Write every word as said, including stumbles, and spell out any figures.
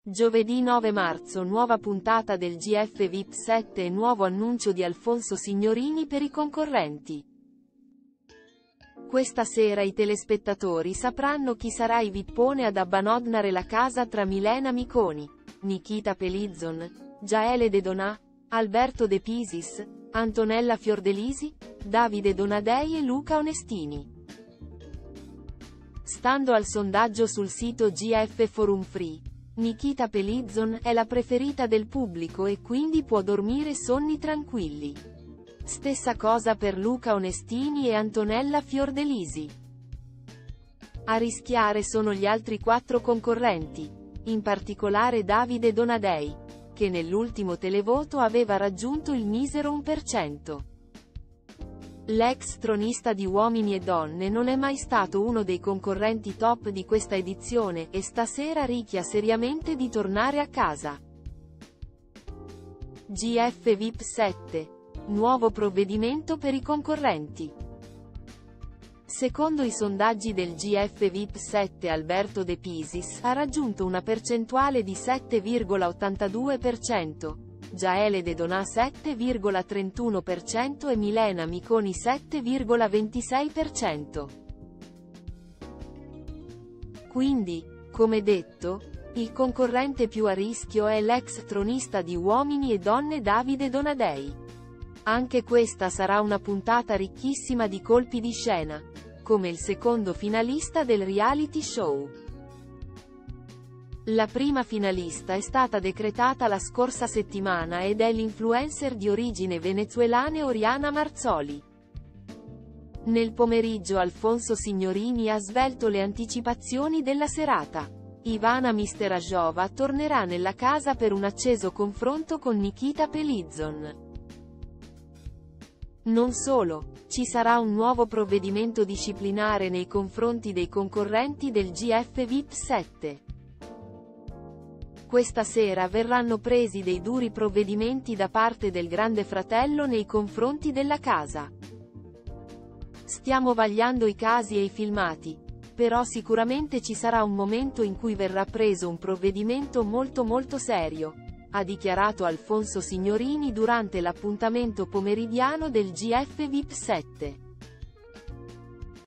Giovedì nove marzo, nuova puntata del G F V I P sette e nuovo annuncio di Alfonso Signorini per i concorrenti. Questa sera i telespettatori sapranno chi sarà il vippone ad abbandonare la casa tra Milena Miconi, Nikita Pellizzon, Gaele De Donà, Alberto De Pisis, Antonella Fiordelisi, Davide Donadei e Luca Onestini. Stando al sondaggio sul sito G F Forum Free, Nikita Pellizzon è la preferita del pubblico e quindi può dormire sonni tranquilli. Stessa cosa per Luca Onestini e Antonella Fiordelisi. A rischiare sono gli altri quattro concorrenti, in particolare Davide Donadei, che nell'ultimo televoto aveva raggiunto il misero uno per cento. L'ex tronista di Uomini e Donne non è mai stato uno dei concorrenti top di questa edizione, e stasera rischia seriamente di tornare a casa. G F V I P sette. Nuovo provvedimento per i concorrenti. Secondo i sondaggi del G F V I P sette, Alberto De Pisis ha raggiunto una percentuale di sette virgola ottantadue per cento, Gaele De Donà sette virgola trentuno per cento e Milena Miconi sette virgola ventisei per cento. Quindi, come detto, il concorrente più a rischio è l'ex tronista di Uomini e Donne Davide Donadei. Anche questa sarà una puntata ricchissima di colpi di scena, come il secondo finalista del reality show. La prima finalista è stata decretata la scorsa settimana ed è l'influencer di origine venezuelana Oriana Marzoli. Nel pomeriggio Alfonso Signorini ha svelto le anticipazioni della serata. Ivana Misterajova tornerà nella casa per un acceso confronto con Nikita Pellizzon. Non solo, ci sarà un nuovo provvedimento disciplinare nei confronti dei concorrenti del G F V I P sette. Questa sera verranno presi dei duri provvedimenti da parte del Grande Fratello nei confronti della casa. Stiamo vagliando i casi e i filmati, però sicuramente ci sarà un momento in cui verrà preso un provvedimento molto molto serio, ha dichiarato Alfonso Signorini durante l'appuntamento pomeridiano del G F V I P sette.